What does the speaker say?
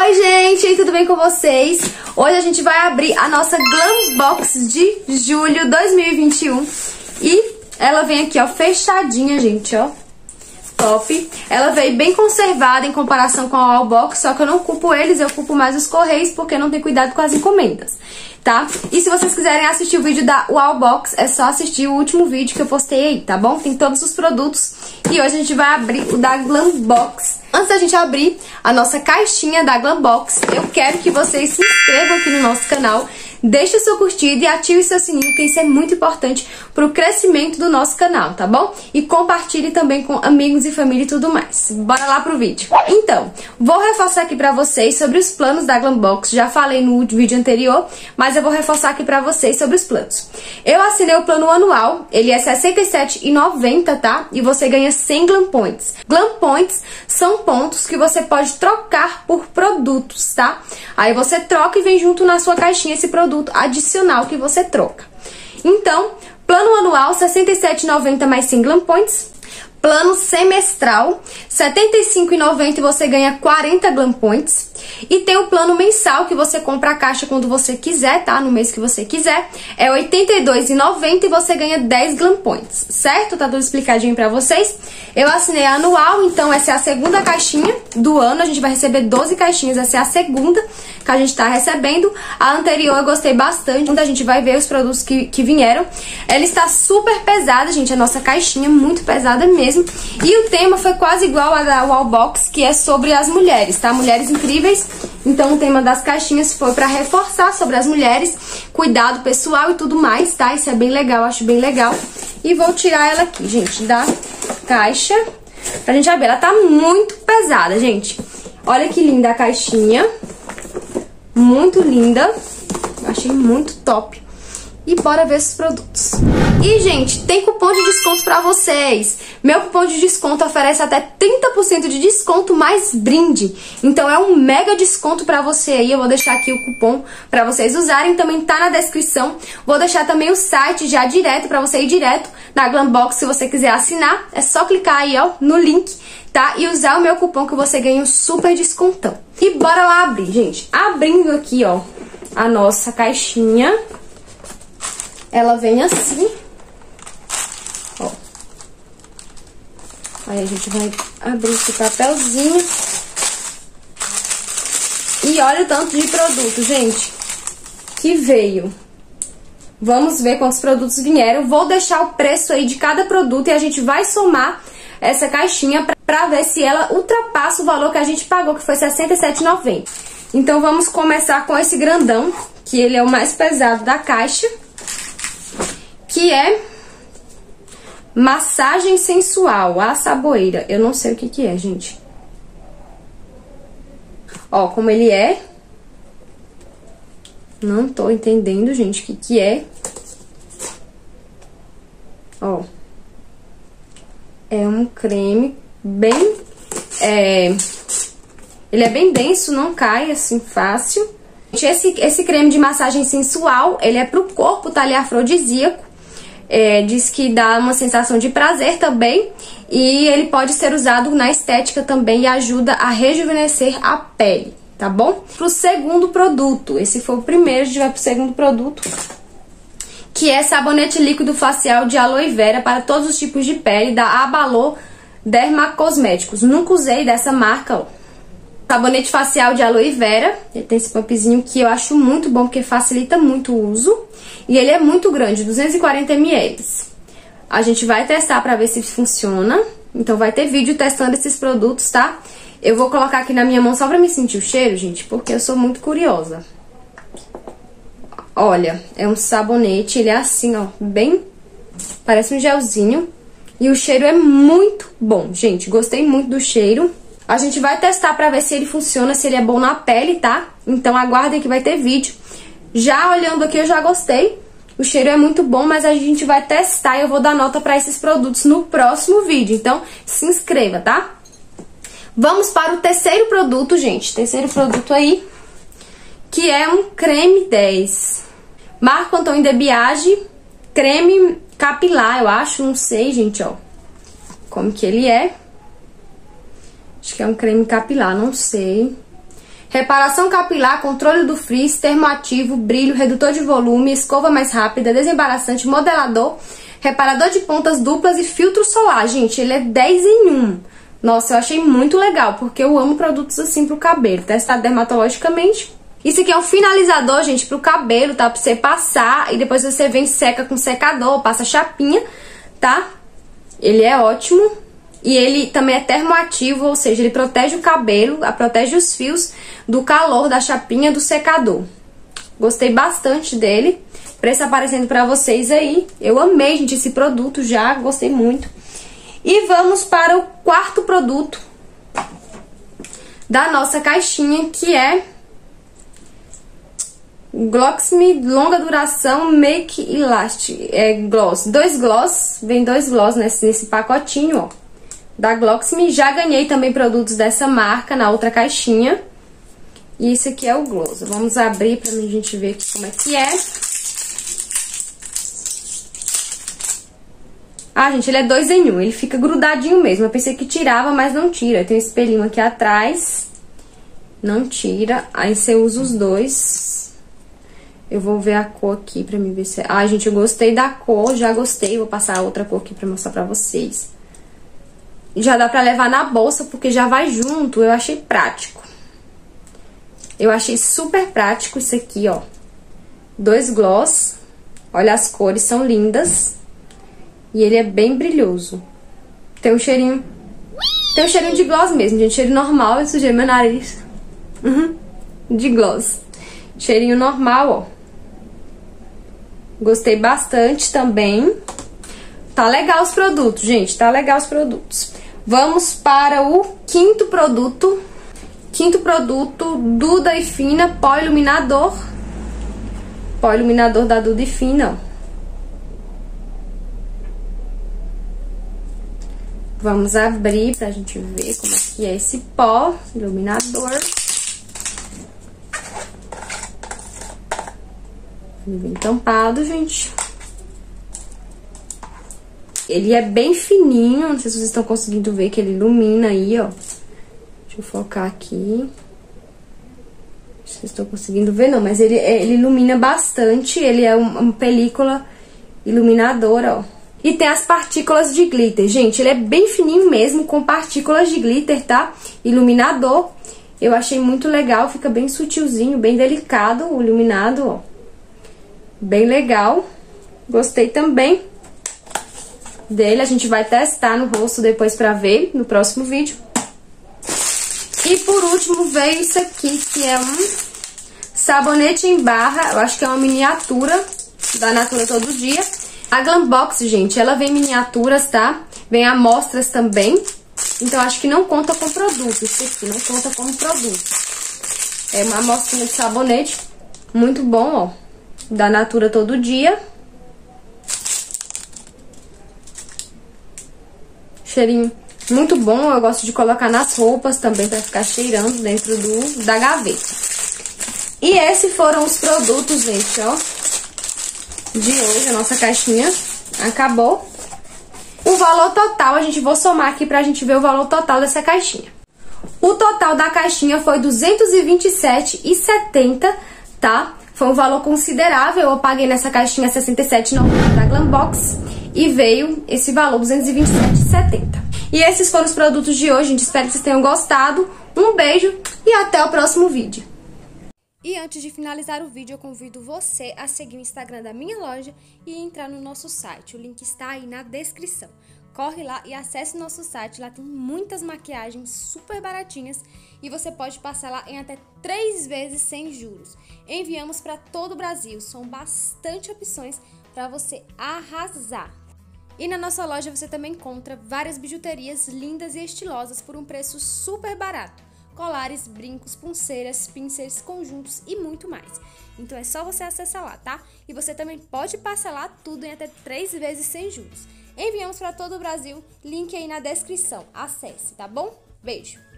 Oi gente, tudo bem com vocês? Hoje a gente vai abrir a nossa Glam Box de julho 2021 e ela vem aqui, ó, fechadinha, gente, ó, top. Ela veio bem conservada em comparação com a All Box, só que eu não culpo eles, eu culpo mais os Correios porque não tem cuidado com as encomendas, tá? E se vocês quiserem assistir o vídeo da All Box, é só assistir o último vídeo que eu postei aí, tá bom? Tem todos os produtos e hoje a gente vai abrir o da Glam Box. Antes da gente abrir a nossa caixinha da Glam Box, eu quero que vocês se inscrevam aqui no nosso canal, deixe o seu curtido e ative o seu sininho, porque isso é muito importante pro crescimento do nosso canal, tá bom? E compartilhe também com amigos e família e tudo mais. Bora lá pro vídeo. Então, vou reforçar aqui pra vocês sobre os planos da Glam Box. Já falei no vídeo anterior, mas eu vou reforçar aqui pra vocês sobre os planos. Eu assinei o plano anual, ele é R$ 67,90, tá? E você ganha 100 Glam Points. Glam Points são pontos que você pode trocar por produtos, tá? Aí você troca e vem junto na sua caixinha esse produto adicional que você troca. Então, plano anual, R$ 67,90 mais 100 Glam Points. Plano semestral, R$ 75,90 e você ganha 40 Glam Points. E tem o plano mensal, que você compra a caixa quando você quiser, tá? No mês que você quiser. É R$ 82,90 e você ganha 10 Glam Points, certo? Tá tudo explicadinho pra vocês. Eu assinei a anual, então essa é a segunda caixinha do ano. A gente vai receber 12 caixinhas, essa é a segunda que a gente tá recebendo. A anterior eu gostei bastante, onde a gente vai ver os produtos que vieram. Ela está super pesada, gente, a nossa caixinha, muito pesada mesmo. E o tema foi quase igual a da All Box, que é sobre as mulheres, tá? Mulheres incríveis. Então o tema das caixinhas foi pra reforçar sobre as mulheres, cuidado pessoal e tudo mais, tá? Isso é bem legal, acho bem legal. E vou tirar ela aqui, gente, da caixa pra gente abrir. Ela tá muito pesada, gente. Olha que linda a caixinha. Muito linda. Achei muito top. E bora ver esses produtos. E, gente, tem cupom de desconto pra vocês. Meu cupom de desconto oferece até 30% de desconto mais brinde. Então é um mega desconto pra você aí. Eu vou deixar aqui o cupom pra vocês usarem. Também tá na descrição. Vou deixar também o site já direto pra você ir direto na Glam Box. Se você quiser assinar, é só clicar aí, ó, no link, tá? E usar o meu cupom que você ganha um super descontão. E bora lá abrir, gente. Abrindo aqui, ó, a nossa caixinha. Ela vem assim, ó. Aí a gente vai abrir esse papelzinho. E olha o tanto de produto, gente, que veio. Vamos ver quantos produtos vieram. Vou deixar o preço aí de cada produto e a gente vai somar essa caixinha pra ver se ela ultrapassa o valor que a gente pagou, que foi R$ 67,90. Então vamos começar com esse grandão, que ele é o mais pesado da caixa, que é massagem sensual, a saboeira. Eu não sei o que é, gente. Ó, como ele é. Não tô entendendo, gente, o que é. Ó. É um creme bem... Ele é bem denso, não cai assim fácil. Esse creme de massagem sensual, ele é pro corpo, tá? Ele é afrodisíaco. Diz que dá uma sensação de prazer também. E ele pode ser usado na estética também e ajuda a rejuvenescer a pele, tá bom? Pro segundo produto, esse foi o primeiro, a gente vai pro segundo produto, que é sabonete líquido facial de aloe vera para todos os tipos de pele, da Abalô Dermacosméticos. Nunca usei dessa marca, ó. Sabonete facial de aloe vera, ele tem esse pumpzinho que eu acho muito bom, porque facilita muito o uso. E ele é muito grande, 240 ml. A gente vai testar pra ver se funciona. Então vai ter vídeo testando esses produtos, tá? Eu vou colocar aqui na minha mão só pra me sentir o cheiro, gente, porque eu sou muito curiosa. Olha, é um sabonete, ele é assim, ó, bem... Parece um gelzinho. E o cheiro é muito bom, gente, gostei muito do cheiro. A gente vai testar pra ver se ele funciona, se ele é bom na pele, tá? Então aguardem que vai ter vídeo. Já olhando aqui, eu já gostei. O cheiro é muito bom, mas a gente vai testar e eu vou dar nota pra esses produtos no próximo vídeo. Então, se inscreva, tá? Vamos para o terceiro produto, gente. Terceiro produto aí, que é um creme 10. Marco Antônio de Biagi, creme capilar, eu acho, não sei, gente, ó. Como que ele é. Acho que é um creme capilar, não sei. reparação capilar, controle do frizz, termoativo, brilho, redutor de volume, escova mais rápida, desembaraçante, modelador, reparador de pontas duplas e filtro solar. Gente, ele é 10 em 1. Nossa, eu achei muito legal, porque eu amo produtos assim pro cabelo. Testado dermatologicamente. Isso aqui é um finalizador, gente, pro cabelo, tá? Pra você passar e depois você vem seca com secador, passa chapinha, tá? Ele é ótimo. E ele também é termoativo, ou seja, ele protege o cabelo, protege os fios do calor da chapinha do secador. Gostei bastante dele. Preço aparecendo pra vocês aí. Eu amei, gente, esse produto já, gostei muito. E vamos para o quarto produto da nossa caixinha, que é Gloss-Me longa duração Make Elastic Gloss. 2 gloss, vem 2 gloss nesse pacotinho, ó, da Gloss-Me. Já ganhei também produtos dessa marca na outra caixinha. E esse aqui é o gloss. Vamos abrir pra gente ver como é que é. Ah, gente, ele é 2 em 1, ele fica grudadinho mesmo. Eu pensei que tirava, mas não tira. Tem um espelhinho aqui atrás, não tira. Aí você usa os dois. Eu vou ver a cor aqui pra me ver se... Ah, gente, eu gostei da cor, já gostei. Vou passar a outra cor aqui pra mostrar pra vocês. Já dá pra levar na bolsa, porque já vai junto. Eu achei prático. Eu achei super prático isso aqui, ó. 2 gloss. Olha, as cores são lindas. E ele é bem brilhoso. Tem um cheirinho... Tem um cheirinho de gloss mesmo, gente. Cheiro normal. Eu sujei meu nariz. De gloss. Cheirinho normal, ó. Gostei bastante também. Tá legal os produtos, gente. Tá legal os produtos. Vamos para o quinto produto. Quinto produto, Duda e Fina Pó Iluminador. Pó Iluminador da Duda e Fina, ó. Vamos abrir pra gente ver como é que é esse pó iluminador. Ele vem tampado, gente. Ele é bem fininho, não sei se vocês estão conseguindo ver que ele ilumina aí, ó. Deixa eu focar aqui. Não sei se vocês estão conseguindo ver, não, mas ele ilumina bastante. Ele é uma película iluminadora, ó. E tem as partículas de glitter, gente, ele é bem fininho mesmo, com partículas de glitter, tá? Iluminador, eu achei muito legal, fica bem sutilzinho, bem delicado o iluminado, ó. Bem legal, gostei também dele, a gente vai testar no rosto depois pra ver, no próximo vídeo. E por último veio isso aqui, que é um sabonete em barra, eu acho que é uma miniatura da Natura Todo Dia. A Glambox, gente, ela vem miniaturas, tá? Vem amostras também. Então, acho que não conta com produto. Isso aqui não conta como produto. É uma amostrinha de sabonete. Muito bom, ó. Da Natura Todo Dia. Cheirinho muito bom. Eu gosto de colocar nas roupas também, pra ficar cheirando dentro da gaveta. E esses foram os produtos, gente, ó. De hoje, a nossa caixinha acabou. O valor total, a gente vou somar aqui pra gente ver o valor total dessa caixinha. O total da caixinha foi R$ 227,70, tá? Foi um valor considerável, eu paguei nessa caixinha R$ 67,90 da Glambox e veio esse valor, R$ 227,70. E esses foram os produtos de hoje, gente, espero que vocês tenham gostado. Um beijo e até o próximo vídeo. E antes de finalizar o vídeo, eu convido você a seguir o Instagram da minha loja e entrar no nosso site. O link está aí na descrição. Corre lá e acesse o nosso site, lá tem muitas maquiagens super baratinhas e você pode parcelar em até 3 vezes sem juros. Enviamos para todo o Brasil, são bastante opções para você arrasar. E na nossa loja você também encontra várias bijuterias lindas e estilosas por um preço super barato. Colares, brincos, pulseiras, pincers, conjuntos e muito mais. Então é só você acessar lá, tá? E você também pode parcelar tudo em até 3 vezes sem juros. Enviamos para todo o Brasil, link aí na descrição. Acesse, tá bom? Beijo!